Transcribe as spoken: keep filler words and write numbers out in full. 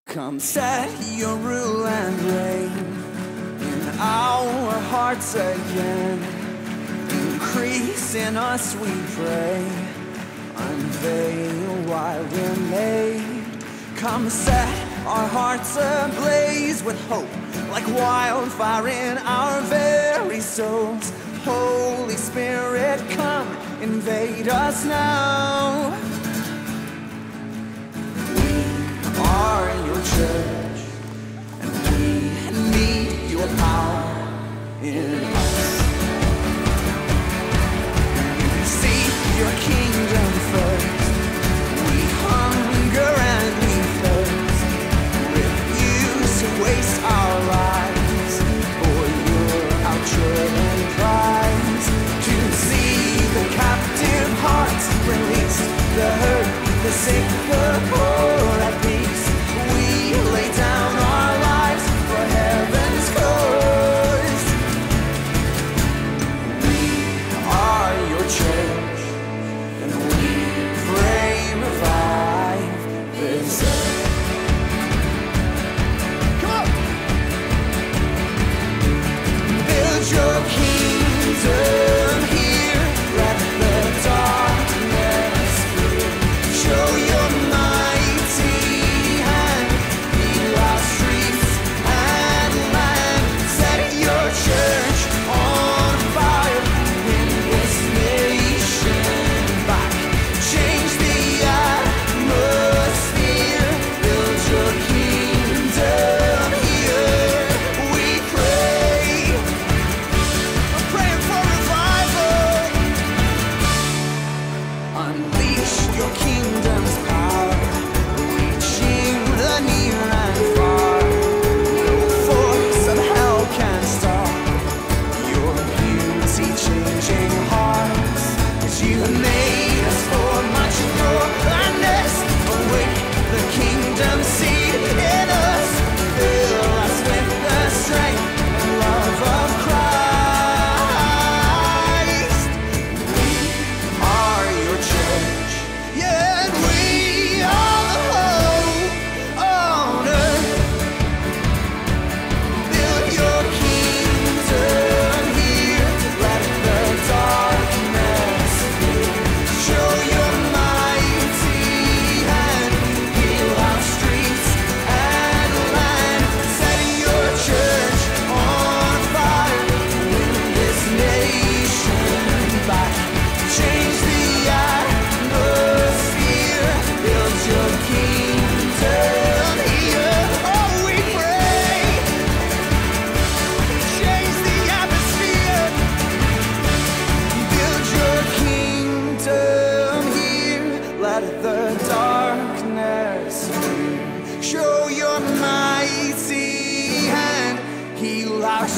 Come set your rule and reign in our hearts again. Increase in us, we pray. Unveil why we're made. Come set our hearts ablaze with hope, like wildfire in our very souls. Holy Spirit, come invade us now. We are your church, and we need your power in us. We seek your kingdom first. We hunger and we thirst. Refuse to waste our lives, for you're our chosen prize. To see the captive hearts released, the hurt, the sick, the poor at peace. We lay down our lives for heaven's cause. We are your church, and we pray revive this earth. Come on! Build your kingdom here, let the darkness flee. Show your mighty hand, heal our streets and land. Set your church on fire, win this nation back. Change the atmosphere, build your kingdom here. We pray, we're praying for revival. Unleash your kingdom's power, reaching the near and far. No force of hell can stop your beauty changing hearts. 'Cause you have made us for much more than this. Awake the kingdom seed in us. Fill us with the strength and love of Christ. We are your church, yeah, and we are the hope on earth. Build your kingdom here, let the darkness flee. Show your mighty hand, heal our streets and land. Set your church on fire, win this nation back. Change the atmosphere, build your kingdom here. Oh, we pray. Change the atmosphere, build your kingdom here. Let the darkness flee. Show your mighty hand, heal our